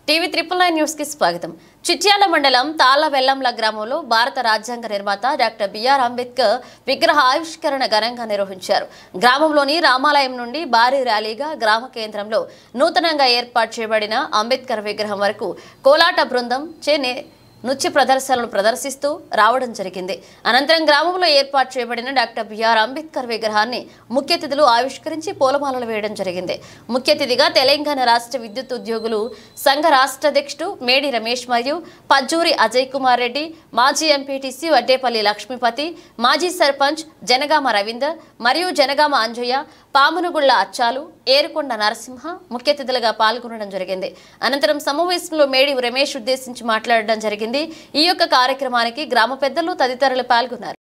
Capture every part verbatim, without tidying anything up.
TV triple nine news కి స్వాగతం. చిట్యాల మండలం తాళ్లవెల్లంల గ్రామంలో భారత రాజ్యాంగ నిర్మాత డాక్టర్ బిఆర్ అంబేద్కర్ విగ్రహ ఆవిష్కరణ ఘనంగా నిర్వహించారు. గ్రామంలోని రామాలయం నుండి భారీ ర్యాలీగా గ్రామ కేంద్రంలో నూతనంగా ఏర్పాటు చేయబడిన అంబేద్కర్ విగ్రహం వరకు కోలాట బృందం చేనే నృత్య ప్రదర్శనలు ప్రదర్శిస్తూ రావడం జరిగింది. అనంతరం గ్రామంలో ఏర్పాటు చేయబడిన డాక్టర్ బిఆర్ అంబేద్కర్ విగ్రహాన్ని ముఖ్య అతిథులు ఆవిష్కరించి పూలమాలలు వేయడం జరిగింది. ముఖ్య అతిథిగా తెలంగాణ రాష్ట్ర విద్యుత్ ఉద్యోగులు సంఘ రాష్ట్ర అధ్యక్షుడు మేడి రమేష్ మరియు పజ్జూరి అజయ్ కుమార్ రెడ్డి, మాజీ ఎంపీటీసీ వడ్డేపల్లి లక్ష్మీపతి, మాజీ సర్పంచ్ జనగామ రవీందర్ మరియు జనగామ అంజయ్య, పామునుగుళ్ల అచ్చాలు, ఏరుకొండ నరసింహ ముఖ్య అతిథులుగా పాల్గొనడం జరిగింది. అనంతరం సమావేశంలో మేడి రమేష్ ఉద్దేశించి మాట్లాడడం జరిగింది. ఈ యొక్క కార్యక్రమానికి గ్రామ పెద్దలు తదితరులు పాల్గొన్నారు.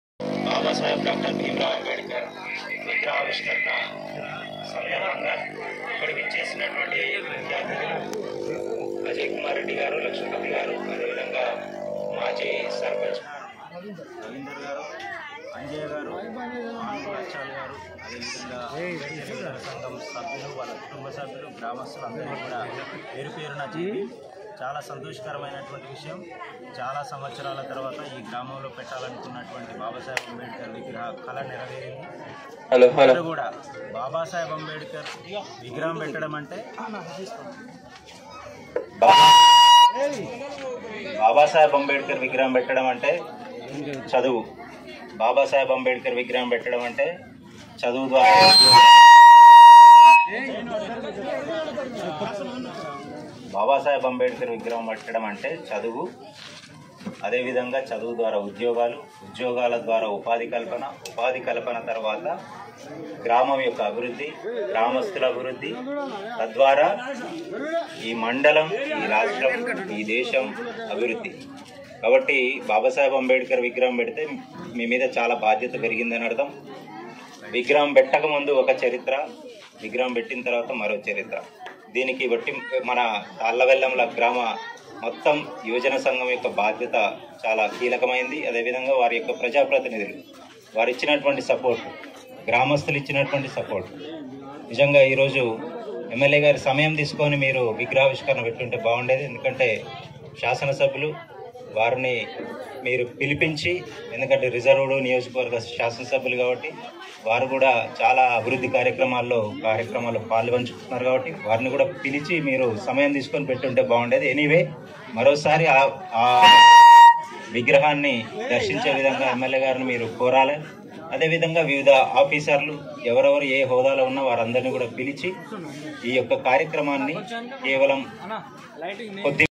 అజయ్ కుమార్ రెడ్డి గారు, లక్ష్మీపతి గారు, అదేవిధంగా మాజీ సర్పంచ్ రవీందర్ గారు, అంజయ్య గారు, అచ్చాలు గారు, అదేవిధంగా సంఘం సభ్యులు, వాళ్ళ కుటుంబ సభ్యులు, గ్రామస్తులు అందరూ కూడా పేరు పేరున చేరి చాలా సంతోషకరమైనటువంటి విషయం. చాలా సంవత్సరాల తర్వాత ఈ గ్రామంలో పెట్టాలనుకున్నటువంటి బాబాసాహెబ్ అంబేద్కర్ విగ్రహ కళ నెరవేరింది. అందరూ కూడా బాబాసాహెబ్ అంబేద్కర్ విగ్రహం పెట్టడం అంటే బాబాసాహెబ్ అంబేద్కర్ విగ్రహం పెట్టడం అంటే చదువు. బాబాసాహెబ్ అంబేద్కర్ విగ్రహం పెట్టడం అంటే చదువు ద్వారా బాబాసాహెబ్ అంబేద్కర్ విగ్రహం పెట్టడం అంటే చదువు, అదేవిధంగా చదువు ద్వారా ఉద్యోగాలు, ఉద్యోగాల ద్వారా ఉపాధి కల్పన, ఉపాధి కల్పన తర్వాత గ్రామం యొక్క అభివృద్ధి, గ్రామస్తుల అభివృద్ధి, తద్వారా ఈ మండలం, ఈ రాష్ట్రం, ఈ దేశం అభివృద్ధి. కాబట్టి బాబాసాహెబ్ అంబేద్కర్ విగ్రహం పెడితే మీ మీద చాలా బాధ్యత పెరిగిందని అర్థం. విగ్రహం పెట్టక ముందు ఒక చరిత్ర, విగ్రహం పెట్టిన తర్వాత మరో చరిత్ర. దీనికి బట్టి మన తాళ్లవెల్లంల గ్రామ మొత్తం యువజన సంఘం యొక్క బాధ్యత చాలా కీలకమైంది. అదేవిధంగా వారి యొక్క ప్రజాప్రతినిధులు వారు ఇచ్చినటువంటి సపోర్ట్, గ్రామస్తులు ఇచ్చినటువంటి సపోర్ట్, నిజంగా ఈరోజు ఎమ్మెల్యే గారి సమయం తీసుకొని మీరు విగ్రహావిష్కరణ పెట్టుంటే బాగుండేది. ఎందుకంటే శాసనసభ్యులు వారిని మీరు పిలిపించి, ఎందుకంటే రిజర్వ్డ్ నియోజకవర్గ శాసనసభ్యులు కాబట్టి వారు కూడా చాలా అభివృద్ధి కార్యక్రమాల్లో కార్యక్రమాల్లో పాల్పంచుకుంటున్నారు కాబట్టి వారిని కూడా పిలిచి మీరు సమయం తీసుకొని పెట్టుంటే బాగుండేది. ఎనీవే, మరోసారి ఆ విగ్రహాన్ని దర్శించే విధంగా ఎమ్మెల్యే గారిని మీరు కోరాలి. అదేవిధంగా వివిధ ఆఫీసర్లు ఎవరెవరు ఏ హోదాలో ఉన్నా వారందరినీ కూడా పిలిచి ఈ యొక్క కార్యక్రమాన్ని కేవలం కొద్ది